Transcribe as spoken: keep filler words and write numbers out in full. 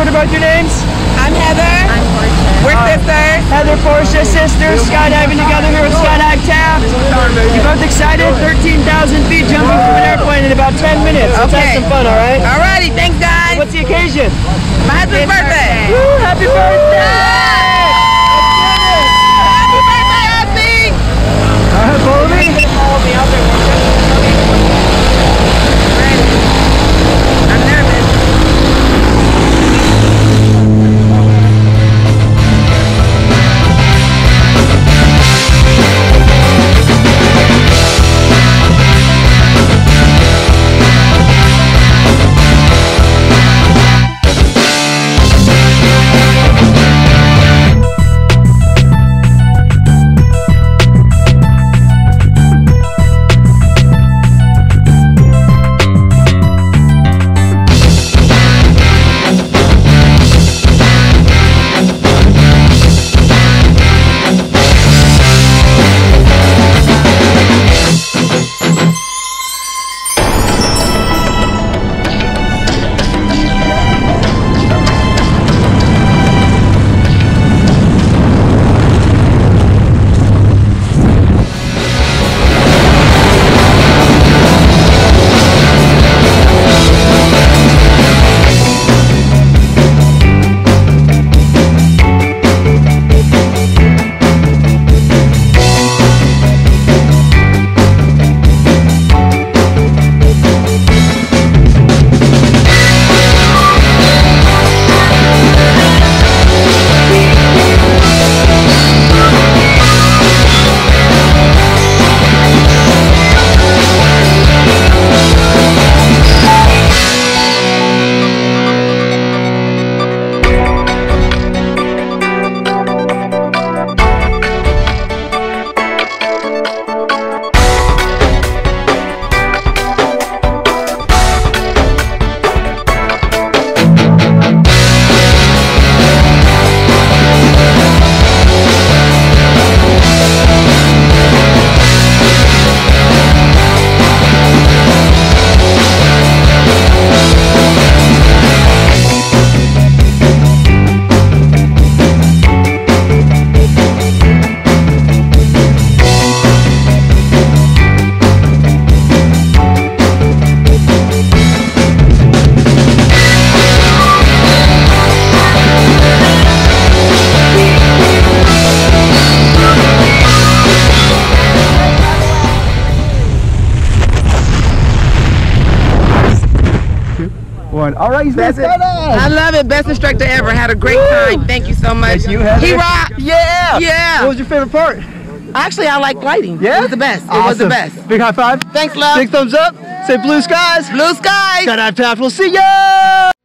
what about your names? I'm Heather. I'm Portia. We're uh, sisters. Heather, Portia, sisters, skydiving together here at Skydive Taft. You both excited? thirteen thousand feet jumping from an airplane in about ten minutes. Let's okay. have some fun, all right? Alrighty, thanks guys. What's the occasion? My husband's birthday. birthday. Woo, happy birthday! Happy birthday, Ozzy! All right, follow me. Follow me out there. I'm nervous. One. All right, he's best. I love it. Best instructor ever. Had a great Woo. time. Thank you so much. Thank you, Heather. He rocked. Yeah. Yeah. What was your favorite part? Actually, I like gliding. Yeah. It was the best. It awesome. was the best. Big high five. Thanks, love. Big thumbs up. Say blue skies. Blue skies. Skydive Taft. We'll see ya.